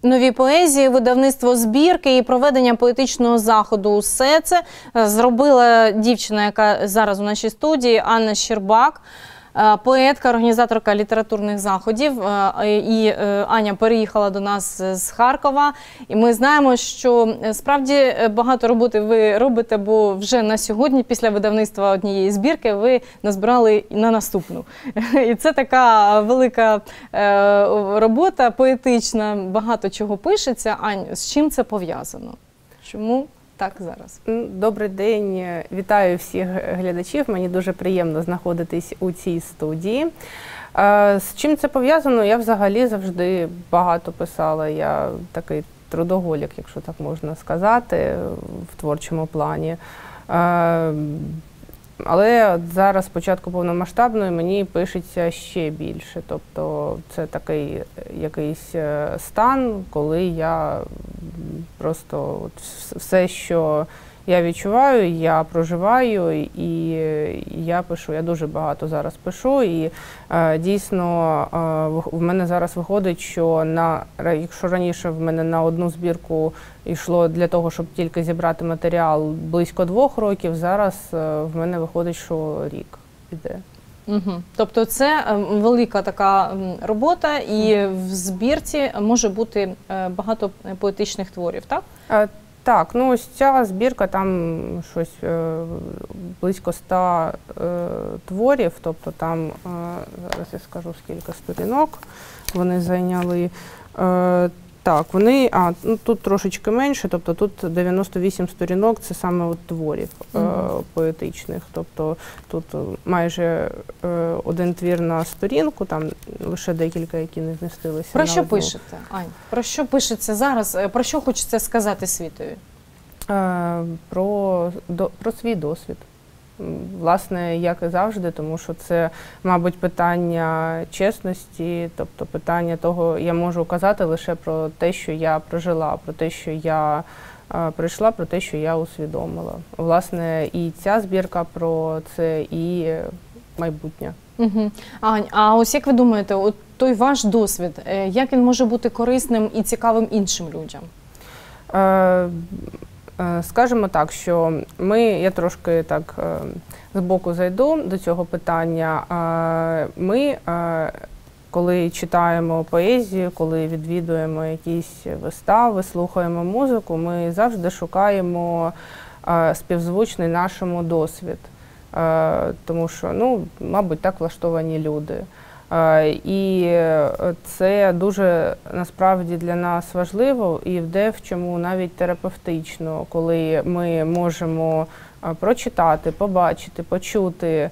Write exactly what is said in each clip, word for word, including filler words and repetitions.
Нові поезії, видавництво збірки і проведення поетичного заходу. Усе це зробила дівчина, яка зараз у нашій студії, Анна Щербак, поетка, організаторка літературних заходів. І Аня переїхала до нас з Харкова. І ми знаємо, що справді багато роботи ви робите, бо вже на сьогодні, після видавництва однієї збірки, ви назбирали на наступну. І це така велика робота, поетична, багато чого пишеться. Ань, з чим це пов'язано? Чому так зараз? Добрий день, вітаю всіх глядачів. Мені дуже приємно знаходитись у цій студії. З чим це пов'язано? Я взагалі завжди багато писала. Я такий трудоголік, якщо так можна сказати, в творчому плані. Але зараз, з початку повномасштабної, мені пишеться ще більше. Тобто це такий якийсь стан, коли я просто от все, що я відчуваю, я проживаю, і я пишу. Я дуже багато зараз пишу, і е, дійсно е, в мене зараз виходить, що на, якщо раніше в мене на одну збірку йшло для того, щоб тільки зібрати матеріал близько двох років, зараз е, в мене виходить, що рік іде. Угу. Тобто це велика така робота, і в збірці може бути багато поетичних творів, так? Е, Так, ну ось ця збірка, там щось е, близько ста е, творів, тобто там, е, зараз я скажу, скільки сторінок вони зайняли. Е, так, вони, а, ну, тут трошечки менше, тобто тут дев'яносто вісім сторінок, це саме от творів е, mm-hmm. поетичних, тобто тут майже е, один твір на сторінку, там лише декілька, які не змістилися. Про що пишете, Ань? Про що пишеться зараз? Про що хочеться сказати світові? Е, про, до, про свій досвід. Власне, як і завжди, тому що це, мабуть, питання чесності, тобто питання того, я можу казати лише про те, що я прожила, про те, що я е, прийшла, про те, що я усвідомила. Власне, і ця збірка про це, і майбутнє. Угу. Ань, а ось як ви думаєте, от той ваш досвід, як він може бути корисним і цікавим іншим людям? Е, Скажімо так, що ми, я трошки так збоку зайду до цього питання. Ми, коли читаємо поезію, коли відвідуємо якісь вистави, слухаємо музику, ми завжди шукаємо співзвучний нашому досвід. Тому що, ну, мабуть, так влаштовані люди. І це дуже насправді для нас важливо і в дечому навіть терапевтично, коли ми можемо прочитати, побачити, почути,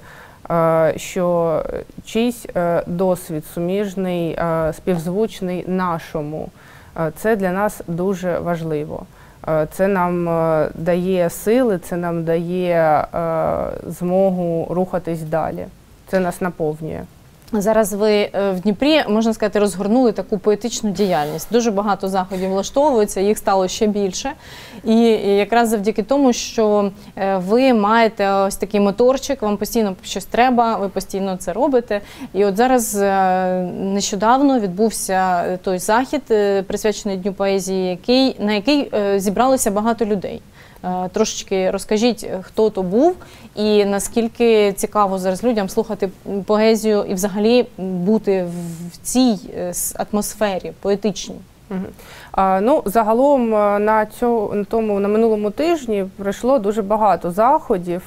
що чийсь досвід суміжний, співзвучний нашому. Це для нас дуже важливо. Це нам дає сили, це нам дає змогу рухатись далі. Це нас наповнює. Зараз ви в Дніпрі, можна сказати, розгорнули таку поетичну діяльність. Дуже багато заходів влаштовується, їх стало ще більше. І якраз завдяки тому, що ви маєте ось такий моторчик, вам постійно щось треба, ви постійно це робите. І от зараз нещодавно відбувся той захід, присвячений Дню поезії, який, на який зібралося багато людей. Трошечки розкажіть, хто то був і наскільки цікаво зараз людям слухати поезію і взагалі бути в цій атмосфері поетичній. Угу. А, ну, загалом на, цьому, на, тому, на минулому тижні пройшло дуже багато заходів.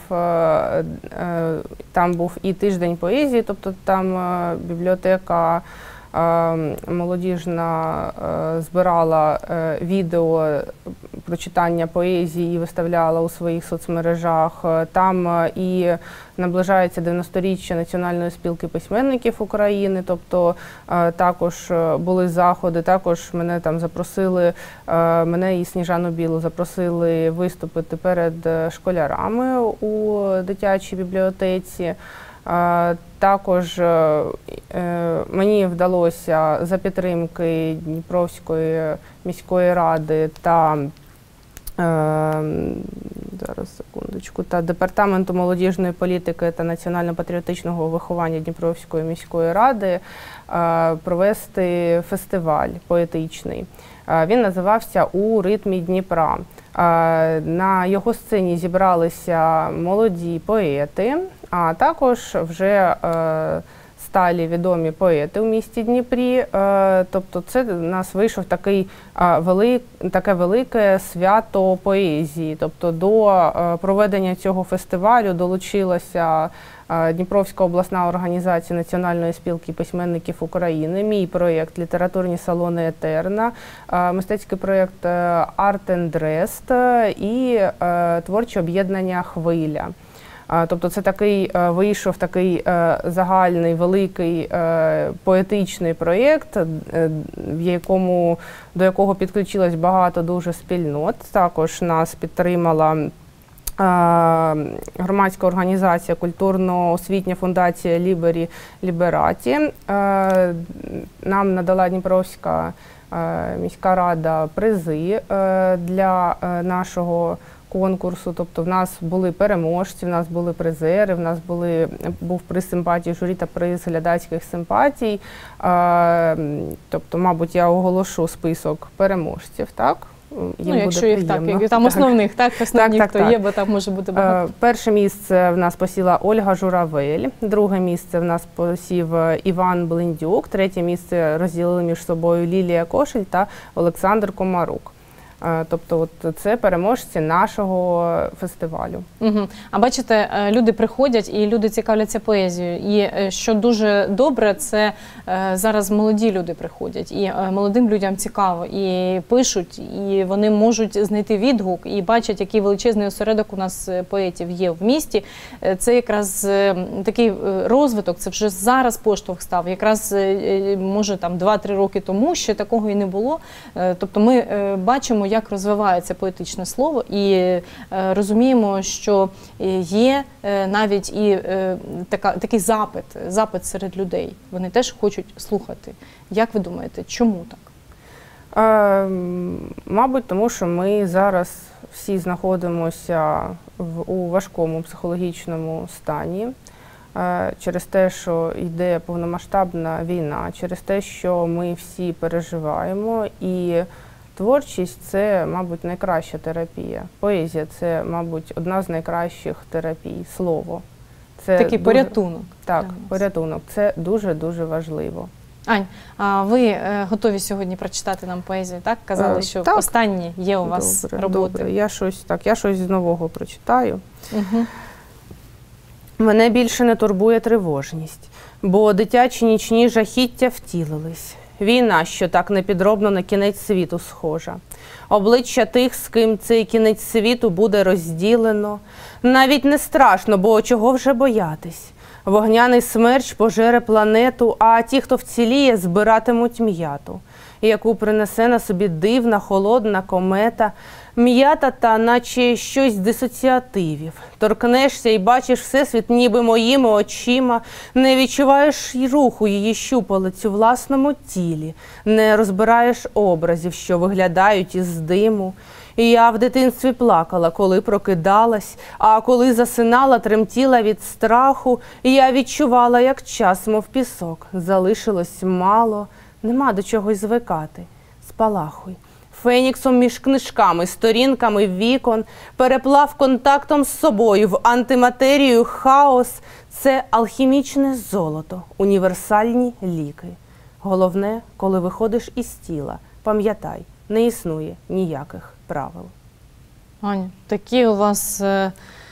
Там був і тиждень поезії, тобто там бібліотека молодіжна збирала відео про читання поезії і виставляла у своїх соцмережах. Там і наближається дев'яносторіччя Національної спілки письменників України, тобто також були заходи, також мене там запросили, мене і Сніжану Білу запросили виступити перед школярами у дитячій бібліотеці. Також мені вдалося за підтримки Дніпровської міської ради та зараз секундочку, та Департаменту молодіжної політики та національно-патріотичного виховання Дніпровської міської ради провести фестиваль поетичний. Він називався «У ритмі Дніпра». На його сцені зібралися молоді поети, а також вже сталі відомі поети у місті Дніпрі. Тобто це у нас вийшов такий велик, таке велике свято поезії. Тобто до проведення цього фестивалю долучилася Дніпровська обласна організація Національної спілки письменників України, мій проєкт «Літературні салони Етерна», мистецький проєкт «Арт енд Рест» і творче об'єднання «Хвиля». Тобто це такий вийшов такий загальний, великий поетичний проєкт, в якому, до якого підключилось багато дуже спільнот. Також нас підтримала громадська організація культурно-освітня фундація Лібері Лібераті. Нам надала Дніпровська міська рада призи для нашого конкурсу. Тобто в нас були переможці, в нас були призери, в нас були, був приз симпатії журі та приз глядацьких симпатій. Тобто, мабуть, я оголошу список переможців, так? Їм ну, якщо їх так, як, там основних, так, основні, так, так, хто так. є, бо там може бути багато. Перше місце в нас посіла Ольга Журавель, друге місце в нас посів Іван Блиндюк, третє місце розділили між собою Лілія Кошель та Олександр Комарук. Тобто от це переможці нашого фестивалю. Угу. А бачите, люди приходять і люди цікавляться поезією. І що дуже добре, це зараз молоді люди приходять. І молодим людям цікаво. І пишуть, і вони можуть знайти відгук, і бачать, який величезний осередок у нас поетів є в місті. Це якраз такий розвиток, це вже зараз поштовх став. Якраз, може, там два-три роки тому ще такого і не було. Тобто ми бачимо, як розвивається поетичне слово, і е, розуміємо, що є е, навіть і е, така, такий запит, запит серед людей. Вони теж хочуть слухати. Як ви думаєте, чому так? Е, мабуть, тому що ми зараз всі знаходимося в, у важкому психологічному стані. Е, через те, що йде повномасштабна війна, через те, що ми всі переживаємо, і творчість – це, мабуть, найкраща терапія. Поезія – це, мабуть, одна з найкращих терапій. Слово. Це такий дуже... порятунок. Так, порятунок. Це дуже-дуже важливо. Ань, а ви е, готові сьогодні прочитати нам поезію, так? Казали, що так. останні є у вас добре, роботи. Добре. Я щось, так, я щось з нового прочитаю. Угу. Мене більше не турбує тривожність, бо дитячі нічні жахіття втілились. Війна, що так непідробно на кінець світу схожа. Обличчя тих, з ким цей кінець світу буде розділено. Навіть не страшно, бо чого вже боятись. Вогняний смерч пожере планету, а ті, хто вціліє, збиратимуть м'яту, яку принесе на собі дивна, холодна комета. М'ята та наче щось з дисоціативів. Торкнешся і бачиш всесвіт ніби моїми очима, не відчуваєш й руху її щупалець у власному тілі, не розбираєш образів, що виглядають із диму. І я в дитинстві плакала, коли прокидалась, а коли засинала, тремтіла від страху, і я відчувала, як час, мов пісок, залишилось мало, нема до чогось звикати. Спалахуй. Феніксом між книжками, сторінками вікон, переплав контактом з собою в антиматерію хаос. Це алхімічне золото, універсальні ліки. Головне, коли виходиш із тіла, пам'ятай, не існує ніяких правил. Аня, такі у вас е,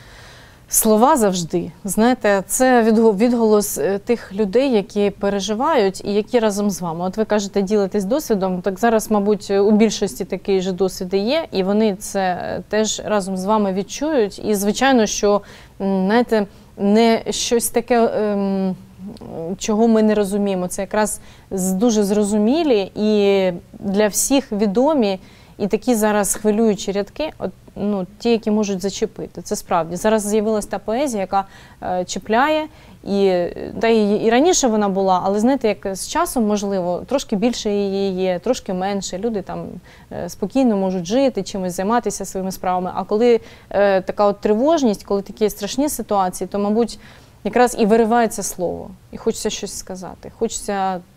слова завжди. Знаєте, це відголос тих людей, які переживають і які разом з вами. От ви кажете, ділитесь досвідом, так зараз, мабуть, у більшості такі ж досвіди є, і вони це теж разом з вами відчують. І, звичайно, що, знаєте, не щось таке, ем, чого ми не розуміємо. Це якраз дуже зрозумілі і для всіх відомі, і такі зараз хвилюючі рядки, от, ну, ті, які можуть зачепити. Це справді. Зараз з'явилася та поезія, яка е, чіпляє, і, та і, і раніше вона була, але, знаєте, як з часом, можливо, трошки більше її є, трошки менше. Люди там е, спокійно можуть жити, чимось займатися своїми справами. А коли е, така от тривожність, коли такі страшні ситуації, то, мабуть, якраз і виривається слово, і хочеться щось сказати, хочеться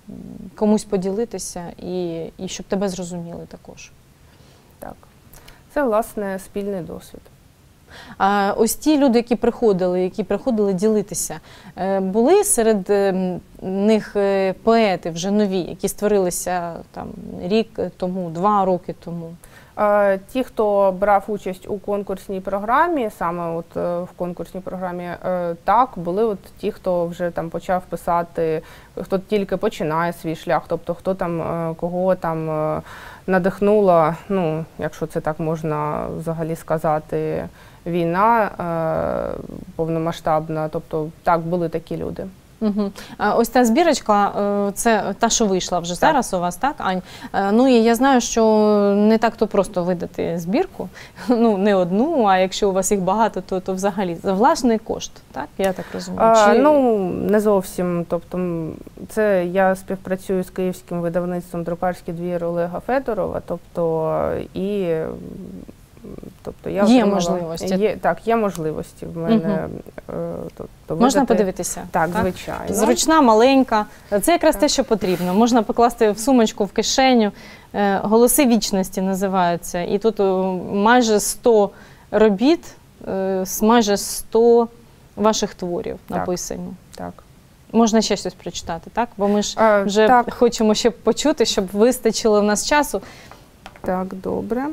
комусь поділитися і, і щоб тебе зрозуміли також. Так. Це, власне, спільний досвід. А ось ті люди, які приходили, які приходили ділитися, були серед них поети вже нові, які створилися там рік тому, два роки тому? Ті, хто брав участь у конкурсній програмі, саме от в конкурсній програмі, так, були от ті, хто вже там почав писати, хто тільки починає свій шлях, тобто хто там, кого там надихнула, ну, якщо це так можна взагалі сказати, війна повномасштабна, тобто так, були такі люди. Угу. Ось та збірочка, це та, що вийшла вже так. Зараз у вас, так, Ань? Ну і я знаю, що не так-то просто видати збірку, ну не одну, а якщо у вас їх багато, то, то взагалі за власний кошт, так? Я так розумію. А, Чи... Ну, не зовсім. Тобто, це я співпрацюю з київським видавництвом «Друкарський двір» Олега Федорова, тобто і... Тобто я є отримала, можливості. Є, так, є можливості в мене. Угу. Тобто, можна видати... подивитися? Так, так, звичайно. Зручна, маленька. Це якраз так. те, що потрібно. Можна покласти в сумочку, в кишеню. «Голоси вічності» називаються. І тут майже сто робіт, майже сто ваших творів так. написані. Так. Можна ще щось прочитати, так? Бо ми ж а, вже так. хочемо ще почути, щоб вистачило в нас часу. Так, добре.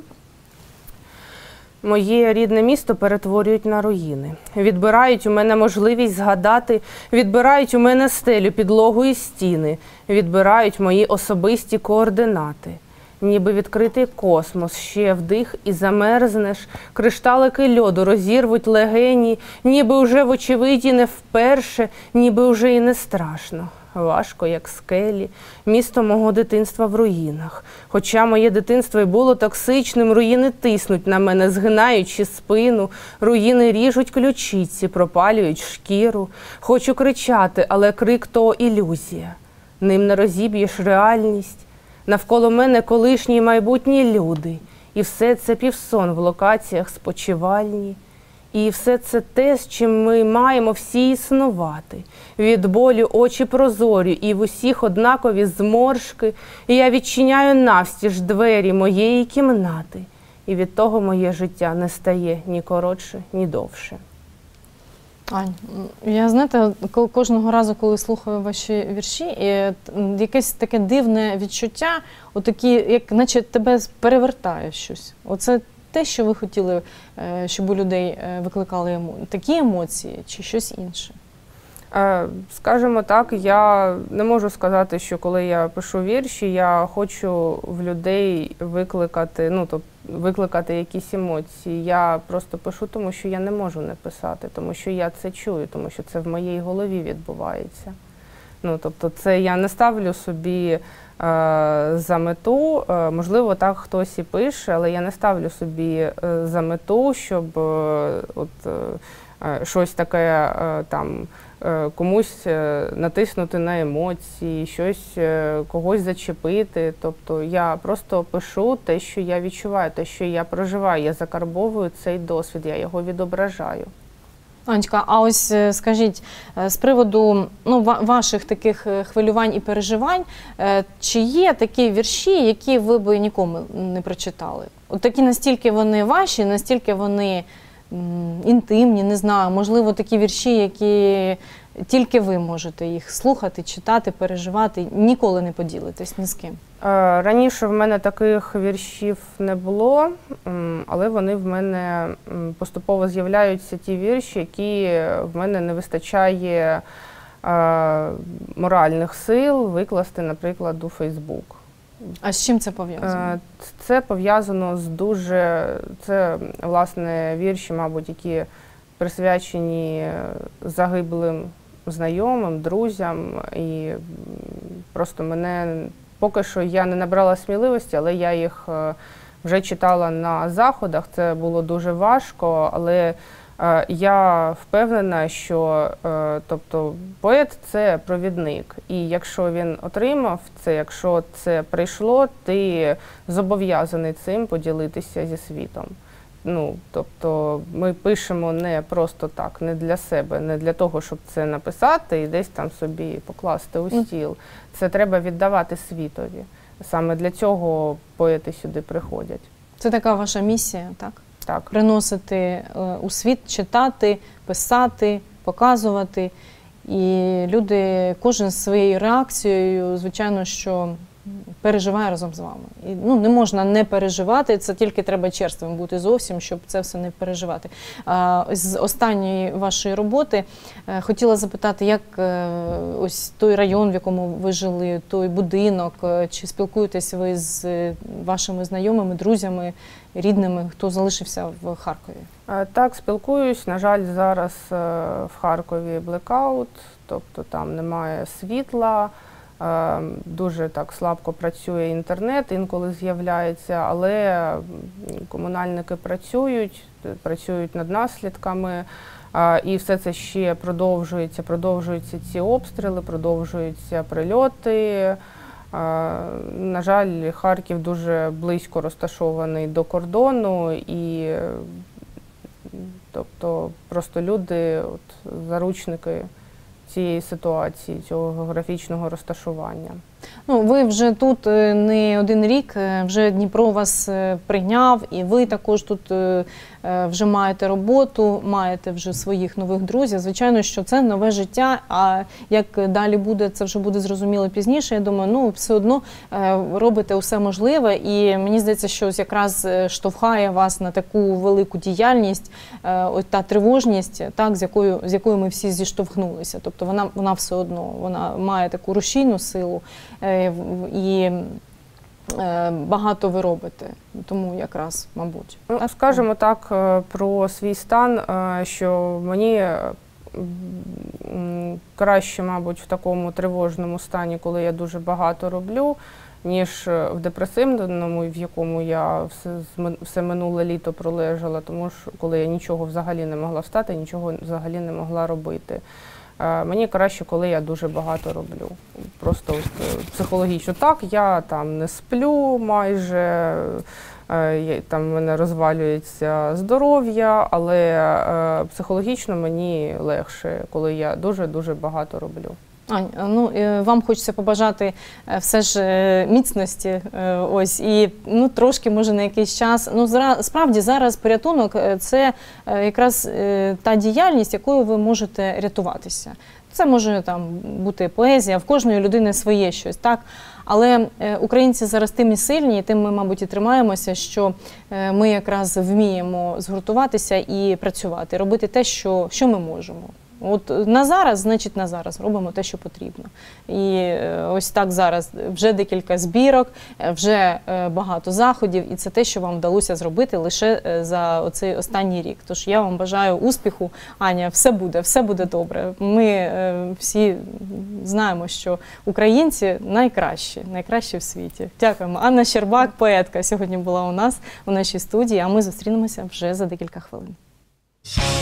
Моє рідне місто перетворюють на руїни. Відбирають у мене можливість згадати, відбирають у мене стелю, підлогу і стіни, відбирають мої особисті координати. Ніби відкритий космос, ще вдих і замерзнеш, кришталики льоду розірвуть легені, ніби уже вочевиді не вперше, ніби уже і не страшно. Важко, як скелі, місто мого дитинства в руїнах. Хоча моє дитинство й було токсичним, руїни тиснуть на мене, згинаючи спину, руїни ріжуть ключиці, пропалюють шкіру. Хочу кричати, але крик – то ілюзія. Ним не розіб'єш реальність. Навколо мене колишні й майбутні люди. І все це півсон в локаціях спочивальні. І все це те, з чим ми маємо всі існувати. Від болю очі прозорі, і в усіх однакові зморшки. І я відчиняю навстіж двері моєї кімнати. І від того моє життя не стає ні коротше, ні довше. Ань, я, знаєте, кожного разу, коли слухаю ваші вірші, якесь таке дивне відчуття, отакі, як наче тебе перевертає щось. Оце те, що ви хотіли, щоб у людей викликали такі емоції чи щось інше? Скажімо так, я не можу сказати, що коли я пишу вірші, я хочу в людей викликати, ну, тобто, викликати якісь емоції. Я просто пишу, тому що я не можу не писати, тому що я це чую, тому що це в моїй голові відбувається. Ну, тобто, це я не ставлю собі е, за мету, е, можливо, так хтось і пише, але я не ставлю собі е, за мету, щоб е, от, е, щось таке е, там, комусь натиснути на емоції, щось, когось зачепити. Тобто я просто пишу те, що я відчуваю, те, що я проживаю. Я закарбовую цей досвід, я його відображаю. Анечка, а ось скажіть, з приводу ну, ваших таких хвилювань і переживань, чи є такі вірші, які ви б нікому не прочитали? От такі настільки вони ваші, настільки вони інтимні, не знаю, можливо, такі вірші, які тільки ви можете їх слухати, читати, переживати, ніколи не поділитесь ні з ким. Раніше в мене таких віршів не було, але вони в мене поступово з'являються, ті вірші, які в мене не вистачає моральних сил викласти, наприклад, у Фейсбук. А з чим це пов'язано? Це пов'язано з дуже, це, власне, вірші, мабуть, які присвячені загиблим знайомим, друзям. І просто мене, поки що я не набрала сміливості, але я їх вже читала на заходах, це було дуже важко, але я впевнена, що тобто, поет – це провідник. І якщо він отримав це, якщо це прийшло, ти зобов'язаний цим поділитися зі світом. Ну, тобто ми пишемо не просто так, не для себе, не для того, щоб це написати і десь там собі покласти у стіл. Це треба віддавати світові. Саме для цього поети сюди приходять. Це така ваша місія, так? Так. Приносити е, у світ, читати, писати, показувати. І люди, кожен своєю реакцією, звичайно, що переживає разом з вами. І, ну, не можна не переживати, це тільки треба черствим бути зовсім, щоб це все не переживати. А, з останньої вашої роботи е, хотіла запитати, як е, ось той район, в якому ви жили, той будинок, е, чи спілкуєтесь ви з е, вашими знайомими, друзями, рідними, хто залишився в Харкові? Е, Так, спілкуюсь. На жаль, зараз е, в Харкові блекаут, тобто там немає світла. Е, Дуже так слабко працює інтернет, інколи з'являється, але комунальники працюють, працюють над наслідками, е, і все це ще продовжується, продовжуються ці обстріли, продовжуються прильоти. Е, На жаль, Харків дуже близько розташований до кордону, і тобто просто люди, от, заручники цієї ситуації, цього географічного розташування. Ну, ви вже тут не один рік, вже Дніпро вас прийняв, і ви також тут вже маєте роботу, маєте вже своїх нових друзів. Звичайно, що це нове життя, а як далі буде, це вже буде зрозуміло пізніше. Я думаю, ну, все одно робите усе можливе, і мені здається, що ось якраз штовхає вас на таку велику діяльність, ось та тривожність, так, з якою, з якою ми всі зіштовхнулися. Тобто вона, вона все одно, вона має таку рушійну силу, і багато ви робите, тому якраз, мабуть. Ну, так? Скажемо так про свій стан, що мені краще, мабуть, в такому тривожному стані, коли я дуже багато роблю, ніж в депресивному, в якому я все, все минуле літо пролежала, тому що коли я нічого взагалі не могла встати, нічого взагалі не могла робити. Мені краще, коли я дуже багато роблю. Просто от, психологічно. Так, я там не сплю майже, там в мене розвалюється здоров'я, але психологічно мені легше, коли я дуже-дуже багато роблю. Ань, ну, вам хочеться побажати все ж міцності, ось, і, ну, трошки, може, на якийсь час. Ну, справді, зараз порятунок – це якраз та діяльність, якою ви можете рятуватися. Це може там бути поезія, в кожної людини своє щось, так? Але українці зараз тим і сильні, і тим ми, мабуть, і тримаємося, що ми якраз вміємо згуртуватися і працювати, робити те, що, що ми можемо. От на зараз, значить на зараз, робимо те, що потрібно. І ось так зараз вже декілька збірок, вже багато заходів, і це те, що вам вдалося зробити лише за оцей останній рік. Тож я вам бажаю успіху, Аня, все буде, все буде добре. Ми всі знаємо, що українці найкращі, найкращі в світі. Дякуємо. Анна Щербак, поетка, сьогодні була у нас у нашій студії, а ми зустрінемося вже за декілька хвилин.